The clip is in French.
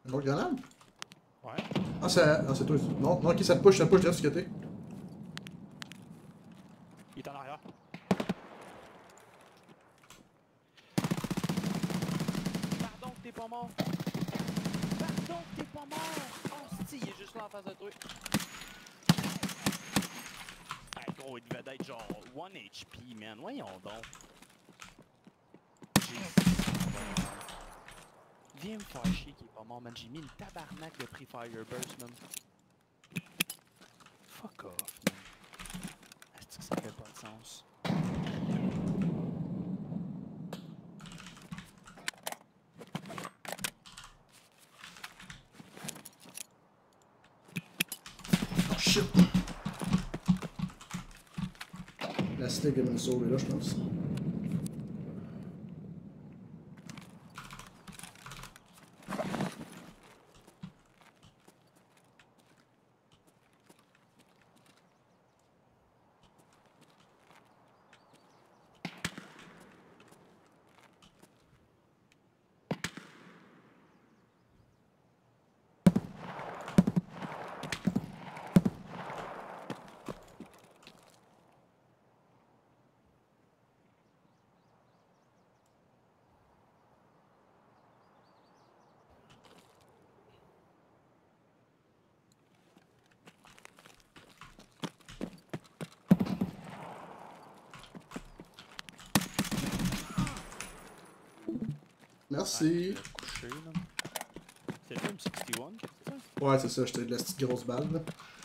Une autre grenade? Ouais. Ah, c'est toi. Non, non, ok, ça te push direct sur le côté. Il est en arrière. Pardon que t'es pas mort. Pardon que t'es pas mort. Oh, si, il est juste là en face de toi. Hey, gros, il devait être genre 1 HP, man. Voyons donc. Viens me faire chier qu'il est pas mort, man. J'ai mis une tabarnak de prix Fireburst, man. Fuck off, man. Est-ce que ça fait pas de sens? Oh shit! La cité vient de me sauver là, je pense. Merci. Ah, couché, là. C'est le M61, qu'est-ce que c'est ça? Ouais, c'est ça, j'étais de la petite grosse balle là.